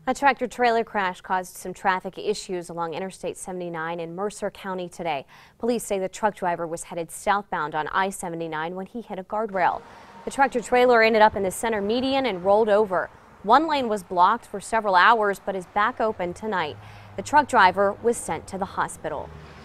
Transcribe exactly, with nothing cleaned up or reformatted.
A tractor-trailer crash caused some traffic issues along Interstate seventy-nine in Mercer County today. Police say the truck driver was headed southbound on I seventy-nine when he hit a guardrail. The tractor-trailer ended up in the center median and rolled over. One lane was blocked for several hours but is back open tonight. The truck driver was sent to the hospital.